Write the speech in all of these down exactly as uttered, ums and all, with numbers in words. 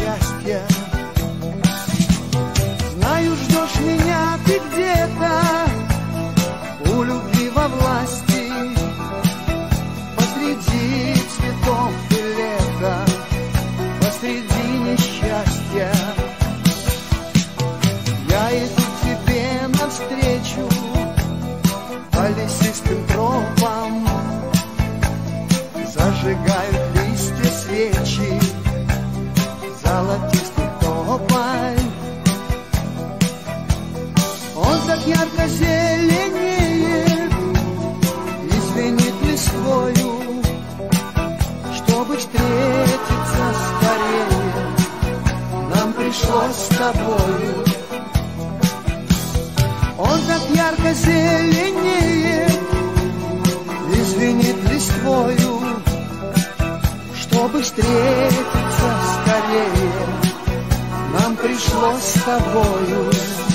счастья. Знаю, ждешь меня ты где-то у любви во власти, посреди цветов и лета, посреди несчастья. Я иду к тебе навстречу по лесистым тропам, зажигают листья свечи золотистый тополь. Он так ярко зеленеет и звенит листвою. Чтобы встретиться скорее, нам пришлось с тобою. Он так ярко зеленеет и звенит листвою. Чтобы встретиться скорее, нам пришлось с тобою.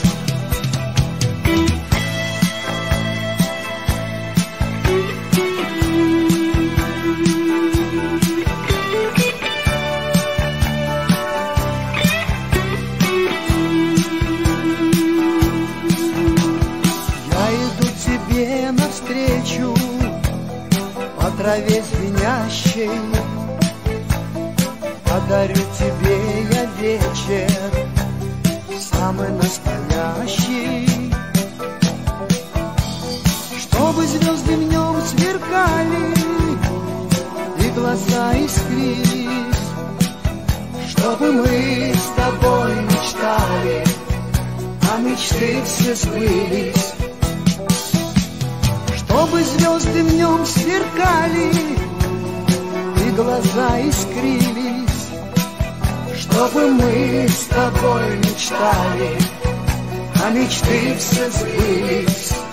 Навстречу по траве звенящей, подарю тебе я вечер самый настоящий. Чтобы звезды в нем сверкали и глаза искрились, чтобы мы с тобой мечтали, а мечты все сбылись. Чтобы звезды в нем сверкали и глаза искрились, чтобы мы с тобой мечтали, а мечты все сбылись.